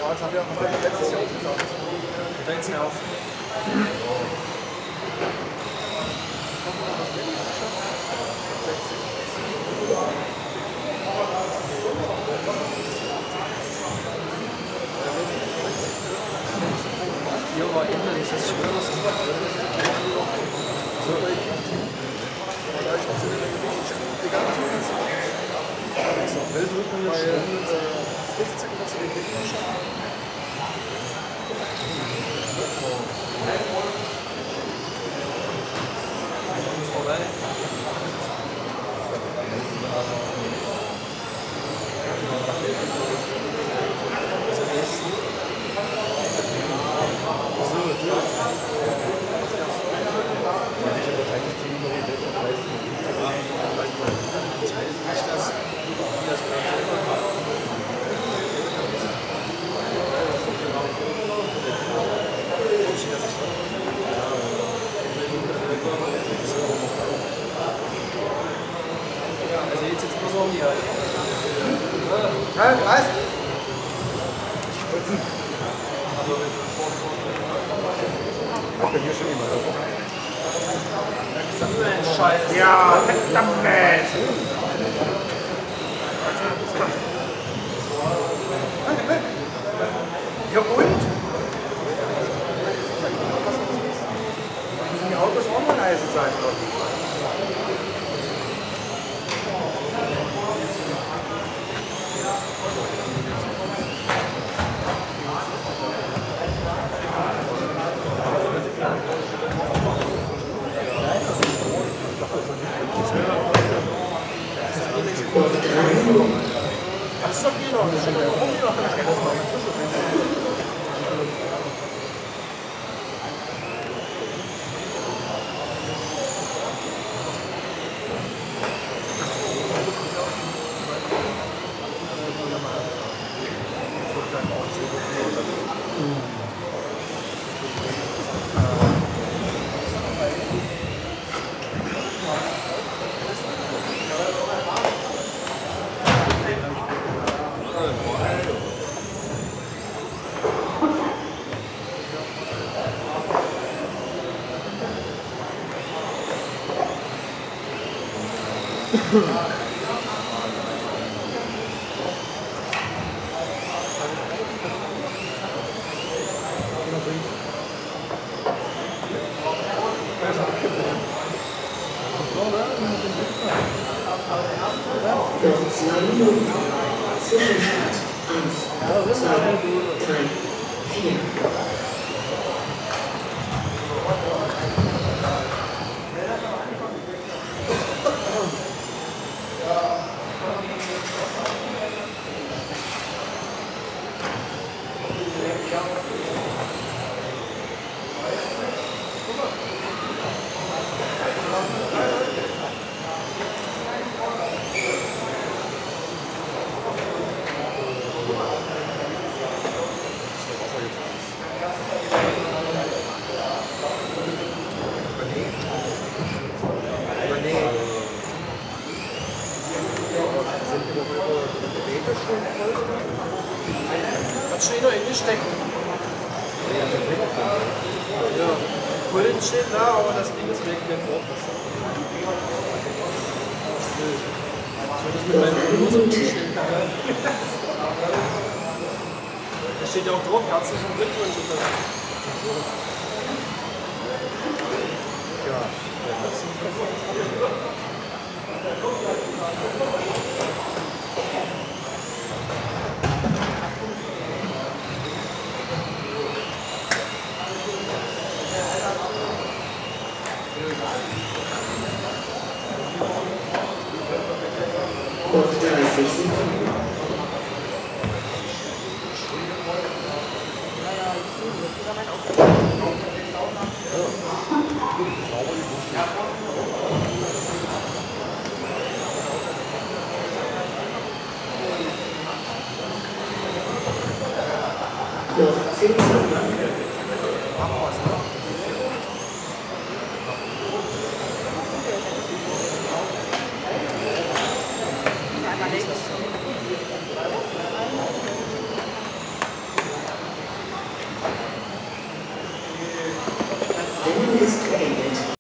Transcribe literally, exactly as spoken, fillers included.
das haben wir auch letztes Jahr gesagt. Da geht's mir auf. Hier war innerlich das Schwerste. So. Da ist noch so eine Gewicht, egal was man ist. Das ist noch Weltrücken, weil fünfzehn was in den Gewicht. Vorbei. Also jetzt jetzt muss man hier. Ja, was? Ich bin hier schon immer. Scheiße. Ja, verdammt! Ja und? Die Autos auch mal leise sein, oder? Das ist doch hier noch nicht. Warum hier noch nicht? zwei Minuten. Zwischenfahrt eins, zwei, drei, vier. Was steht da ingesteckt? Ja, Pullen steht da, aber das Ding ist weg. Ich würde das mit meinem Lose umstellen. Da steht ja auch drauf, herzlichen Glückwunsch. Ja, Noch dreißig Sekunden. Noch zehn Sekunden. Einmal links.